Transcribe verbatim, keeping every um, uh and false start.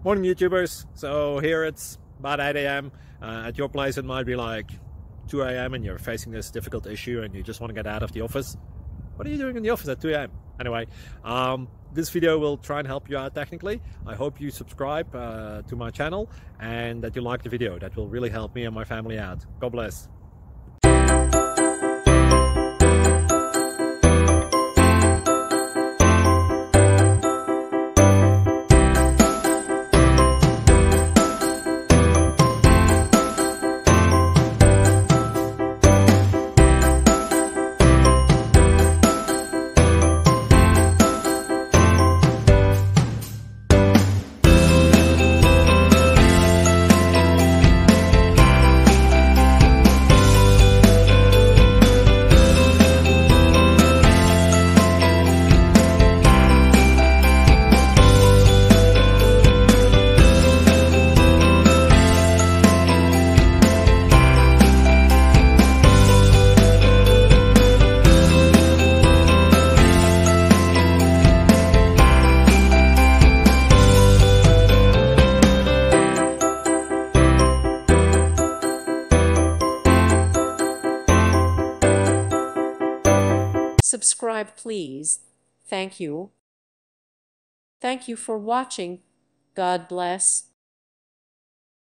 Morning YouTubers. So here it's about eight A M Uh, at your place it might be like two A M and you're facing this difficult issue and you just want to get out of the office. What are you doing in the office at two A M? Anyway, um, this video will try and help you out technically. I hope you subscribe uh, to my channel and that you like the video. That will really help me and my family out. God bless. Subscribe, please. Thank you. Thank you for watching. God bless.